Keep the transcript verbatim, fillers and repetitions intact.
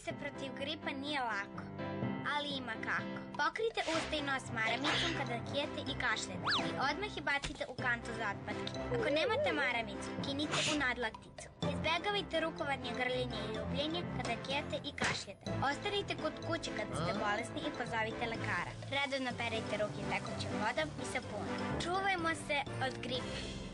se protiv gripa nije lako, ali ima kako. Pokrijte usta i nos maramicom kada kijete i kašljete i odmah je bacite u kantu za otpadke. Ako nemate maramicu, kinite u nadlakticu. Izbegavajte rukovanje, grljenje i ljubljenje kada kijete i kašljete. Ostanite kod kuće kada ste bolesni i pozovite lekara. Redovno perajte ruke tekućom vodom i sapunom. Čuvajmo se od gripe.